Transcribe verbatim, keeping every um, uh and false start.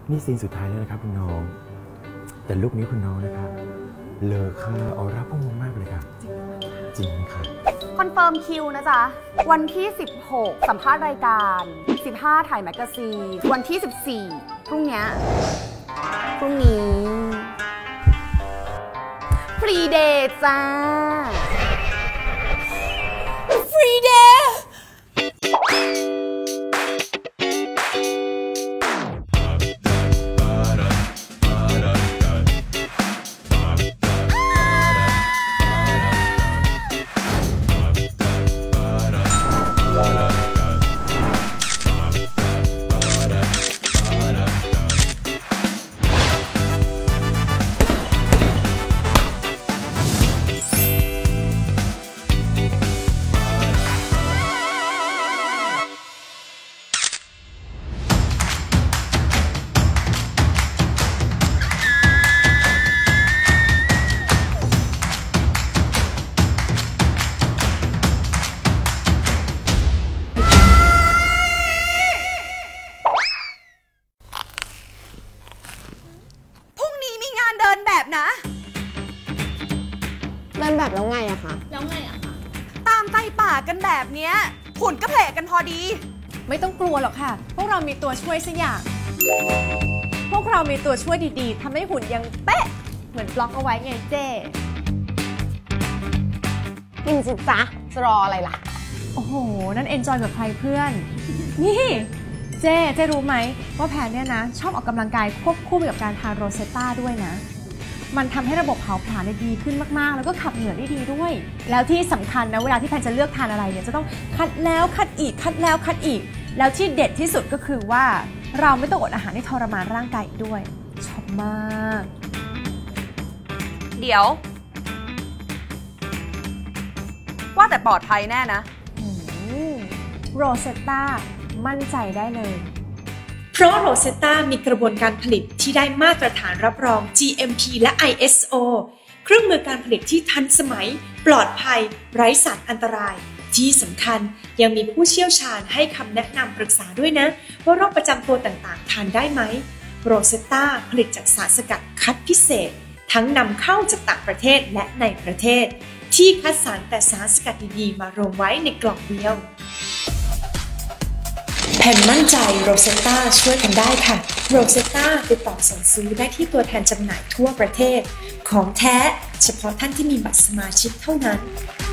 นี่ซีนสุดท้ายแล้วนะครับคุณน้องแต่ลุคนี้คุณน้องนะครับเลอค่าออร่าพุ่งมากเลยครับจริงค่ะคอนเฟิร์มคิวนะจ๊ะวันที่สิบหกสัมภาษณ์รายการสิบห้าถ่ายแมกกาซีนวันที่สิบสี่พรุ่งนี้พรุ่งนี้ฟรีเดย์จ้าฟรีเดย์เดินแบบแล้วไงอะคะแล้วไงอะคะตามใจป่ากันแบบเนี้ยหุ่นก็แผลกันพอดีไม่ต้องกลัวหรอกค่ะพวกเรามีตัวช่วยสักอย่างพวกเรามีตัวช่วยดีๆทำให้หุ่นยังเป๊ะเหมือนบล็อกเอาไว้ไงเจ้กินสิจ๊ะจะรออะไรล่ะโอ้โหนั่นเอนจอยกับใครเพื่อนนี่เจ้เจ้รู้ไหมว่าแพนเนี่ยนะชอบออกกำลังกายควบคู่ไปกับการทานโรเซตต้าด้วยนะมันทำให้ระบบเผาผลาญดีขึ้นมากๆแล้วก็ขับเหงื่อได้ดีด้วยแล้วที่สำคัญนะเวลาที่แพนจะเลือกทานอะไรเนี่ยจะต้องคัดแล้วคัดอีกคัดแล้วคัดอีกแล้วที่เด็ดที่สุดก็คือว่าเราไม่ต้องอดอาหารให้ทรมานร่างกายด้วยชอบมากเดี๋ยวว่าแต่ปลอดภัยแน่นะโรเซตต้ามั่นใจได้เลยเพราะโรเซตต้ามีกระบวนการผลิตที่ได้มาตรฐานรับรอง จี เอ็ม พี และ ไอ เอส โอ เครื่องมือการผลิตที่ทันสมัยปลอดภัยไร้สารอันตรายที่สำคัญยังมีผู้เชี่ยวชาญให้คำแนะนำปรึกษาด้วยนะว่าโรคประจำตัวต่างๆทานได้ไหมโรเซตต้าผลิตจากสารสกัดคัดพิเศษทั้งนำเข้าจากต่างประเทศและในประเทศที่คัดสรรแต่สารสกัดดีๆมารวมไว้ในกล่องเดียวแผ่นมั่นใจโรเซตต้าช่วยกันได้ค่ะโรเซตต้าติดต่อสั่งซื้อได้ที่ตัวแทนจำหน่ายทั่วประเทศของแท้เฉพาะท่านที่มีบัตรสมาชิกเท่านั้น